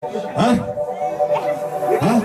Huh? Huh?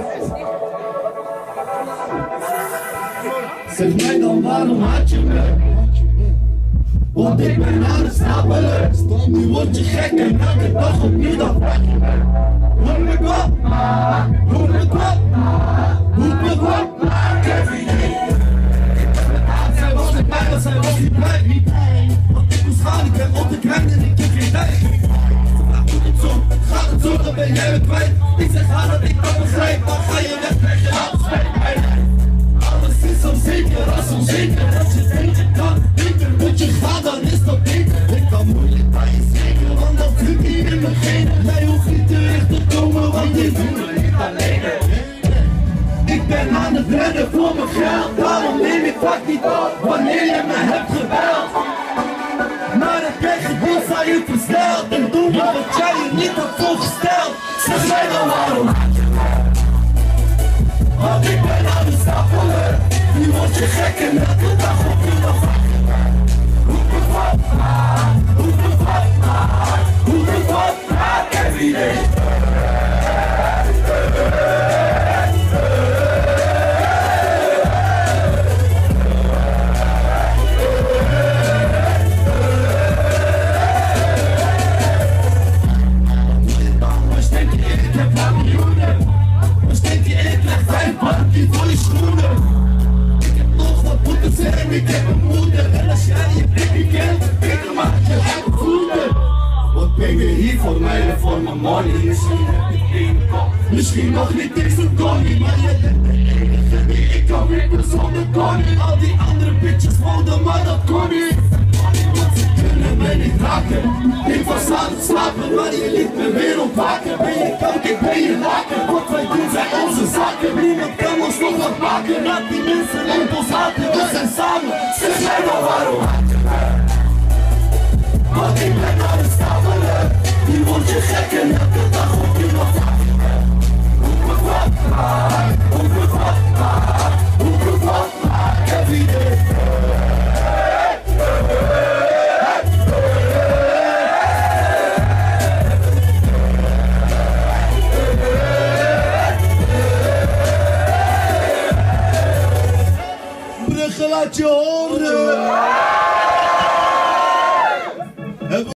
Zeg mij dan, waarom haat je me? Want ik ben aan het snabbelen. Nu word je gek en elke dag opnieuw dan vraag je me. Roep me op, roep me op, roep me op, every day. Zij was met mij, maar zij was niet blij. Want ik moest gaan, ik ben op de krijt en ik heb geen tijd. Gaat het zo, dan ben jij me kwijt. Ik zeg haar dat ik dat begrijp, dan ga je weg, krijg je laten spijt. Alles is onzeker als onzeker. Als je denkt je kan beter, moet je gaan, dan is dat beter. Ik kan moeilijk bij je zeker, want dat zit niet in mijn genen. Jij hoeft niet terug te komen, want ik doe het niet alleen. Ik ben aan het rennen voor mijn geld, daarom neem ik vaak niet op wanneer je me hebt gebeld. Maar het pechgevoel zou je versneld en doe maar wat jij je niet had voorgesteld. Zeg mij dan waarom haat je me? Want ik ben aan het snappelen. Nu word je gek en elke dag opnieuw dan vraag je me. Roep me wat maar, roep me wat maar, roep me wat maar, every day. Die voor je schoenen. Ik heb nog wat moeten zeggen, ik heb een moeder. En als jij je blik niet kent, ik maak je eigen voeten. Wat ben je hier voor mij en voor mijn money? Misschien heb ik één kop, misschien nog niet eens een Connie. Maar jij bent de enige die ik kan wippen zonder Connie. Al die andere bitches wouden, maar dat kon niet. Want ze kunnen mij niet raken. Ik was aan het slapen, maar je liet me weer ontwaken. Ben je koud, ik ben je laken. Wat wij doen zijn onze zaken. Niemand kan ons nog wat maken. Laat die mensen op ons haten, we zijn samen. Zeg mij dan waarom haat je me? Want ik ben aan het snabbelen. Nu word je gek en elke dag op je nog vraag je me. Roep me wat maar, roep me wat maar, roep me wat maar, every day. Brugge laat je horen.